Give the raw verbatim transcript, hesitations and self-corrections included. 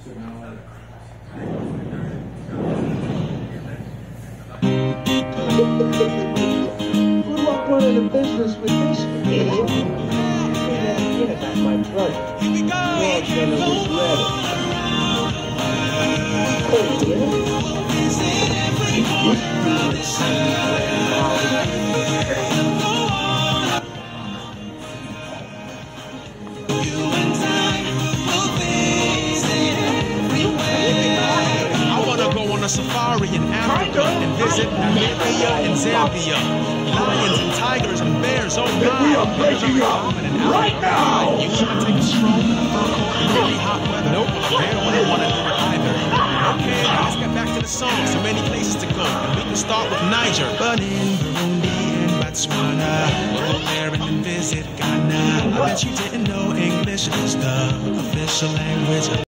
Good luck running a business with this idiot. Forget about my brother. George never was ready. A safari in Africa and visit Namibia and Zambia. Lions and tigers and bears, oh my. We are breaking up right now! You wanna take a stroll in a fur coat in really hot weather? Nope, a bear wouldn't wanna do it either. Okay, now let's get back to the song. So many places to go, and we can start with Niger. But in Burundi and Botswana, go there and then visit Ghana. I bet you didn't know English is the official language.